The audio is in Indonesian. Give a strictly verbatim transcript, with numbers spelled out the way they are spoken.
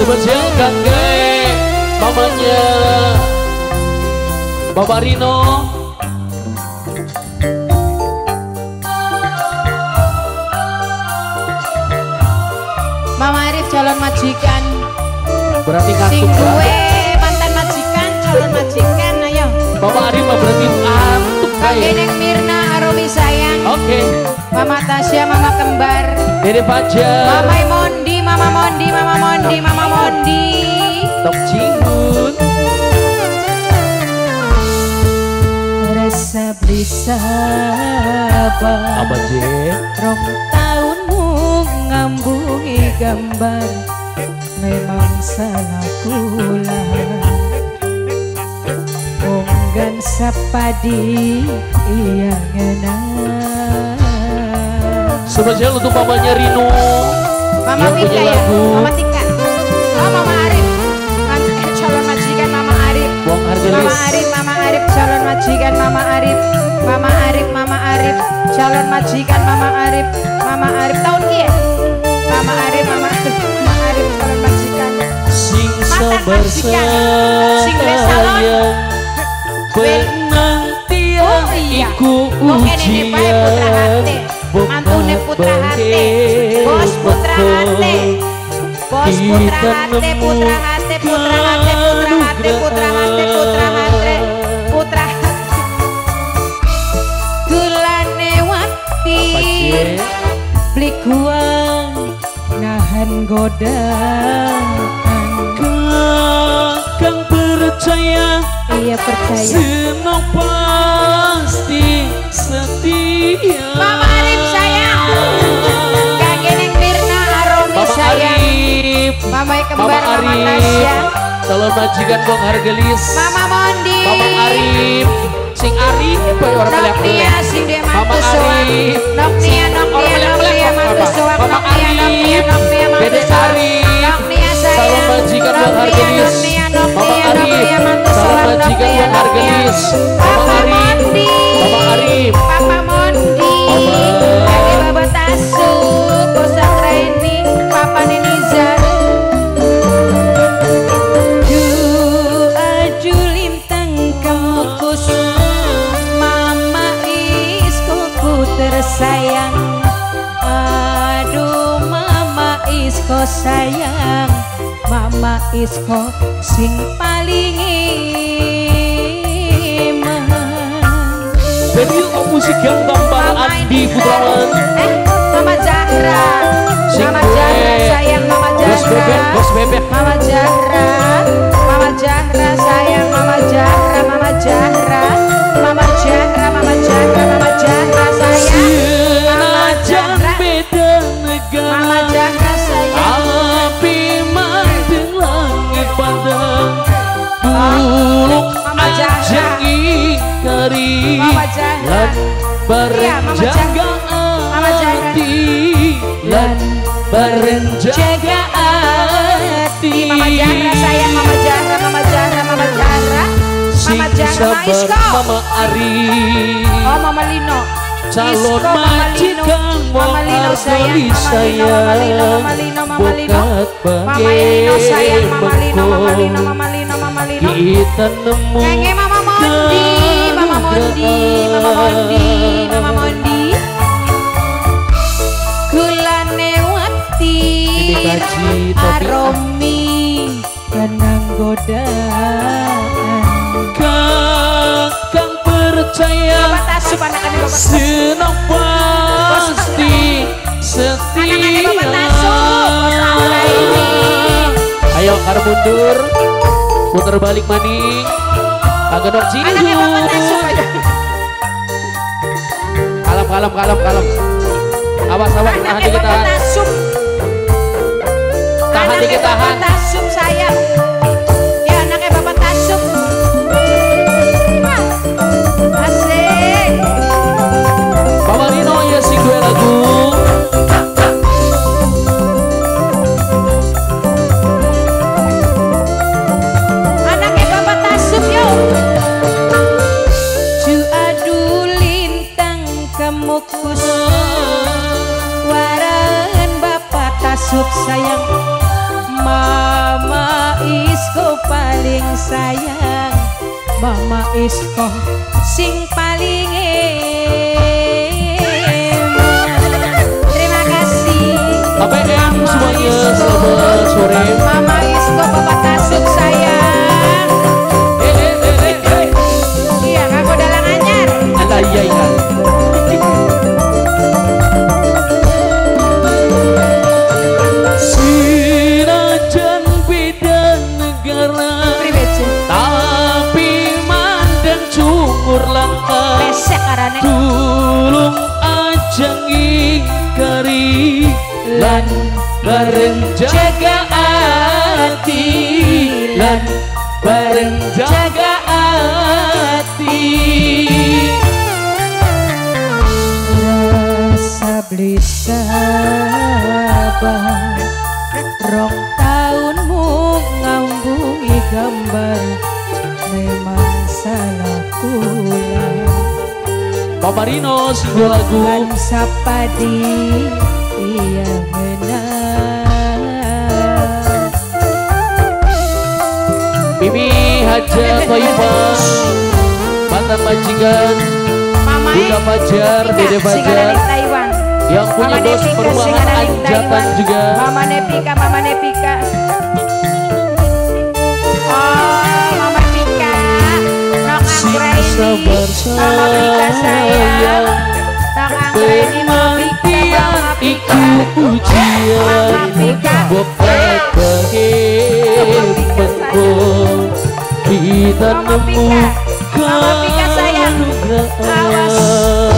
Spesial kangge mamanya Bapak Rino. Mama Arif calon majikan. Berarti sing ngantuk gue mantan majikan, calon majikan, ayo. Bapak Arif mah berarti ngantuk Kangge Neng Mirna, Aromi sayang. Oke. Mama Tasya, Mama Kembar. Dede Fajar. Mama Mondi, Mama Mondi, Mama Mondi, Mama Mondi. Tok Cihun. Rasa beli sabar. Apa je? Rong tahunmu ngambungi gambar. Memang salah kula. Monggan sapadi iya ngena. Spesial untuk mamanya Rino. Mama Tika ya, Mama Tika. Oh Mama Arif, calon majikan Mama Arif. Buang Argelis. Mama Arif, Mama Arif, calon majikan Mama Arif. Mama Arif, Mama Arif, calon majikan Mama Arif. Mama Arif tahun kia. Mama Arif, Mama Arif, Mama Arif, calon majikan. Sing sabar sing sayang. Penantian iku ujian. Mantune putra hati, bos putra hati, bos putra hati, putra hati, putra hati, putra hati, putra hati, putra hati, putra hati. Gulane wati, beli kuang, nahan godaan. Kakang percaya, iya percaya. semua pasti setia. Mama Arif sayang, Kangge Neng Mirna, Aromi sayang. Mama Kembar, Mama Tasya. Calon majikan Bong Hargelis. Mama Mondi. Mama Arif. Sing Arif apa orang pelak Noknia sing dia Mama mantu soang. Arif. Noknia, Noknia, Noknia mantu soang. Mama Noknia, Noknia, Noknia mantu Dede soang. Arif. Noknia sayang. Calon majikan Bong Hargelis. Noknia, Mama Noknia, Arif. Noknia mantu Calon soang. majikan Noknia, Bong Hargelis. Mama Papa Arif. Mondi. Mama Arif. Papa Mondi. Kage Baba Tasu. Bosa Traini. Papa Nenizar. Aju lintang kemukus. Mama iskoku tersayang. Aduh Mama isko sayang. Mama isko sing paling iman. Jadi yuk musik yang tambah Andi Putrawan. Eh Mama Zahra. Mama Zahra sayang Mama Bos bebek, Zahra. bos bebek. Mama Zahra. Mama Zahra sayang Mama Zahra. Mama Zahra. Mama Zahra. Mama Zahra. Mama Zahra sayang. Mama Zahra. Beda negara. Mama Zahra sayang. Api manteng langit pandang. Buluk Mama Zahra. ajeng ingkari. Mama Zahra. Iya, Mama Berenjaga Mama Zahra. hati. Lan berenjaga hati. Mama Zahra sayang Mama Zahra. Mama Zahra. Mama Zahra. Mama Zahra. Mama Isko. Mama Ari. Oh Mama Lino. Calon Isko, Mama Lino. majikan Mama Lino sayang. Mama Lino. Mama Lino. Mama Lino. Mama Lino. Mama Lino sayang. Mama Lino. Mama Lino. Mama Lino. Mama Lino. Kita nemu Kenge Mama Mondi. Mama Mondi. Mama Mondi. Mama Mondi. Gulane wati. Ini kaji topi. Aromi. Kenang godaan. Kakang percaya Bapak Tasu anak-anak Bapak Tasu. senang pasti setia. Anak-anak Bapak Tasu. Bos Angga ini. Ayo kar mundur, putar balik maning. Kagak dong sini. Anaknya Bapak Tasu. Kalem kalem kalem kalem. Awas awas tahan Anaknya dikit Bapak tahan. Tasu. Tahan Anaknya dikit Bapak tahan. Tasu sayang. Ya anaknya Bapak Tasu. Asik. Bapak Rino ya sing dua lagu. Anaknya Bapak Tasuk yuk. Cu adu lintang kemukus. Waran Bapak Tasuk sayang. Mama Mama Isko paling sayang, Mama Isko sing paling eman. Terima kasih A P M Mama semuanya, Isko. selamat sore. Mama Isko Bapak Tasuk sayang. Eh, eh, eh, eh, eh. Iya kamu dalang anyar. Ada iya iya. Sinajan beda negara, Pribece tapi mandang cungur langkah. pesek karane Tulung aja ngingkari lan bareng jaga hati, lan bareng jaga hati. rasa beli sabar rong tahunmu ngambungi gambar memang salah kula. Papa Rino sebuah lagu Bukan sapadi iya menang. Mimi Haja Toibah mantan majikan Mama Bunda Fajar, Dede Fajar Taiwan. yang punya Mama bos Nepika, perumahan Singadali Anjatan Taiwan. juga. Mama Nepika, Mama Nepika. Oh, Mama Pika. Nok anggra ini. Mama Pika sayang. Nok anggra ini Mama Pika, Mama Pika. Iku ujian Mama Pika. Bokat bahir pengkol kita Mama nemu Pika. Mama Pika sayang. Awas.